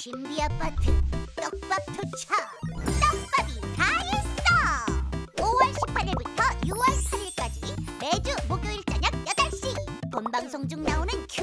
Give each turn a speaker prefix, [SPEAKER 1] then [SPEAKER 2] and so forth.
[SPEAKER 1] 신비아파트 떡밥 투척. 떡밥이 다 있어. 5월 18일부터 6월 8일까지 매주 목요일 저녁 8시 본방송 중 나오는